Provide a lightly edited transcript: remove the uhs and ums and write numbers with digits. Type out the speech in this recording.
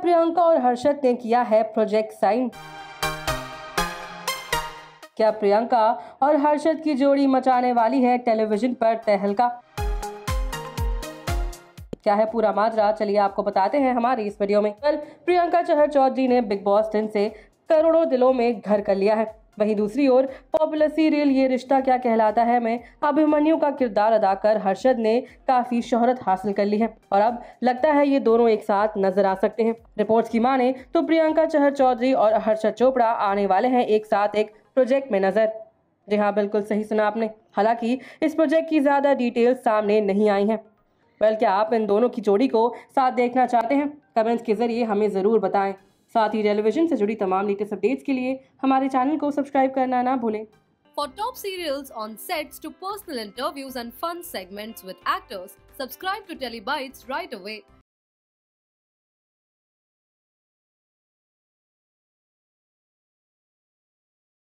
प्रियंका और हर्षद ने किया है प्रोजेक्ट साइन? क्या प्रियंका और हर्षद की जोड़ी मचाने वाली है टेलीविजन पर तहलका? क्या है पूरा माजरा, चलिए आपको बताते हैं हमारी इस वीडियो में। कल प्रियंका चहर चौधरी ने बिग बॉस 10 से करोड़ों दिलों में घर कर लिया है। वहीं दूसरी ओर पॉपुलर सीरियल ये रिश्ता क्या कहलाता है में अभिमन्यु का किरदार अदा कर हर्षद ने काफी शोहरत हासिल कर ली है और अब लगता है ये दोनों एक साथ नजर आ सकते हैं। रिपोर्ट्स की माने तो प्रियंका चहर चौधरी और हर्षद चोपड़ा आने वाले हैं एक साथ एक प्रोजेक्ट में नजर। जी हाँ, बिल्कुल सही सुना आपने। हालांकि इस प्रोजेक्ट की ज्यादा डिटेल्स सामने नहीं आई हैं। क्या आप इन दोनों की जोड़ी को साथ देखना चाहते हैं? कमेंट्स के जरिए हमें जरूर बताएं। साथ ही टेलीविजन से जुड़ी तमाम लेटेस्ट अपडेट्स के लिए हमारे चैनल को सब्सक्राइब करना ना भूलें। For top serials on sets to personal interviews and fun segments with actors, subscribe to Telebytes right away.